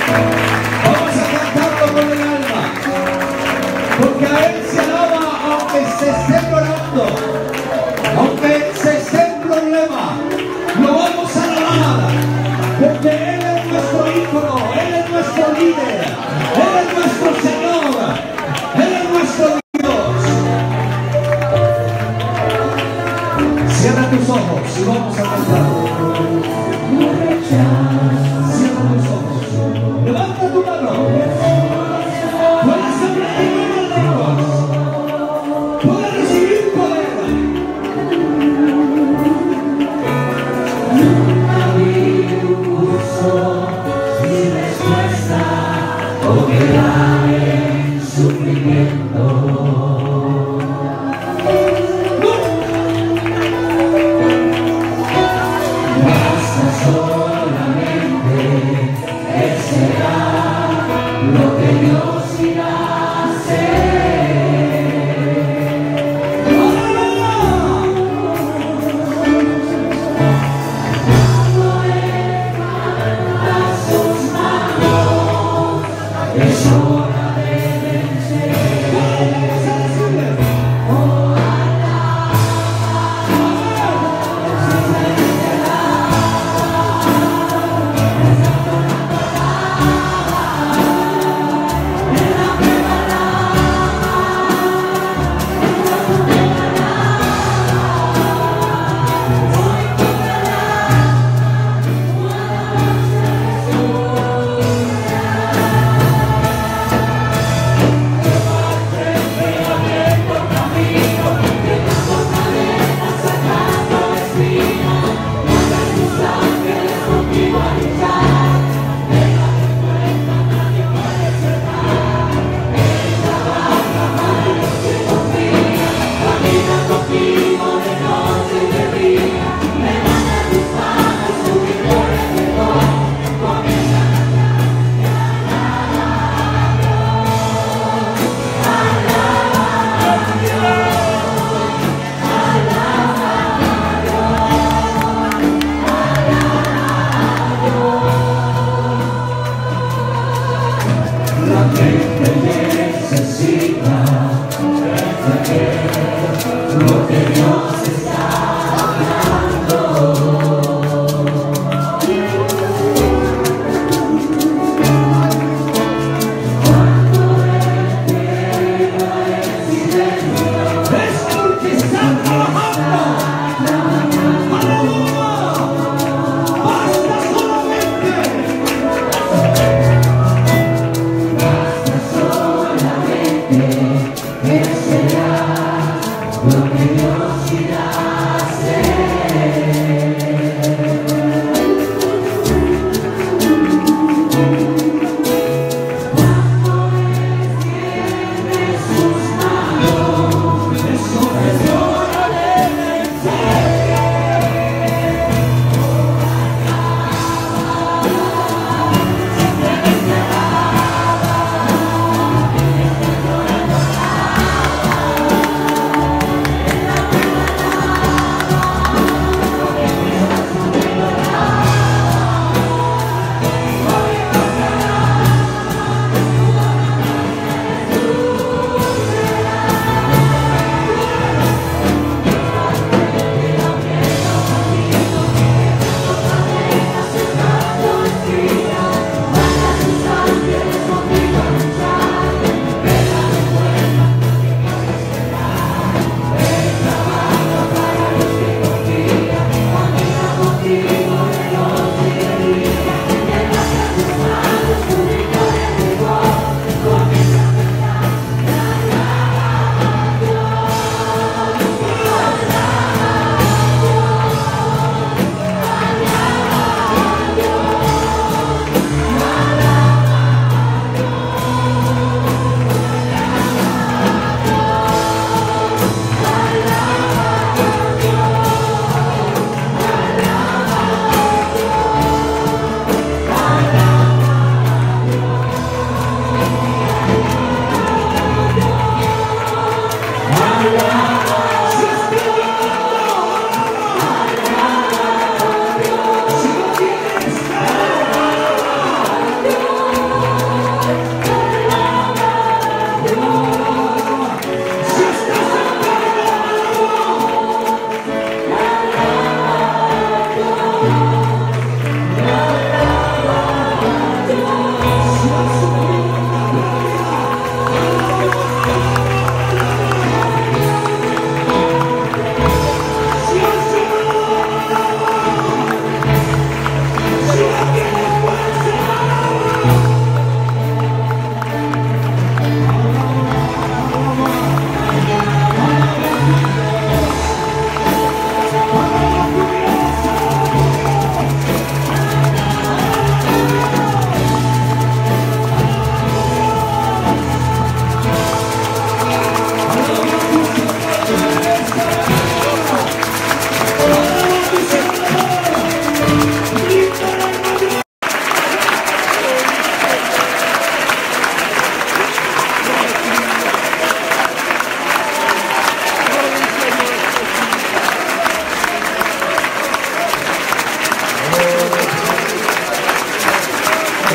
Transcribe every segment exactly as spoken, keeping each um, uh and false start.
Vamos a cantarlo con el alma, porque a Él se alaba aunque se esté llorando, aunque se esté en problema. Lo vamos a alabar, porque Él es nuestro ícono, Él es nuestro líder, Él es nuestro Señor, Él es nuestro Dios. Cierra tus ojos y vamos a cantar. Cierra tus ojos. Levanta tu mano. Puedes hablar en nuevas lenguas. Puedes recibir poder. Nunca vi un curso sin respuesta o quedar en sufrimiento. Basta solamente, Él será lo que Dios irá a hacer. Cuando Él levanta sus manos, es hora de vencer.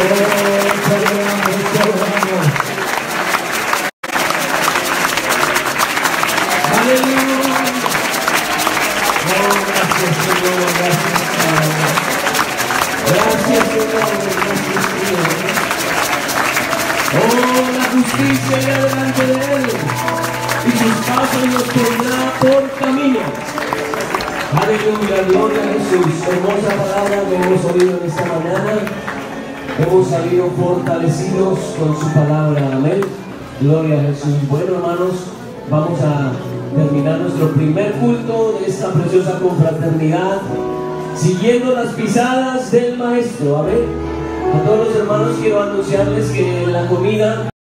Gracias, Señor, gracias, Señor. Oh, la justicia irá delante de Él, y sus pasos nos pondrá por camino. Aleluya, gloria a Jesús. Hermosa palabra que hemos oído en esta mañana. Hemos salido fortalecidos con su palabra. Amén. Gloria a Jesús. Bueno, hermanos, vamos a terminar nuestro primer culto de esta preciosa confraternidad, siguiendo las pisadas del Maestro. Amén. A todos los hermanos quiero anunciarles que la comida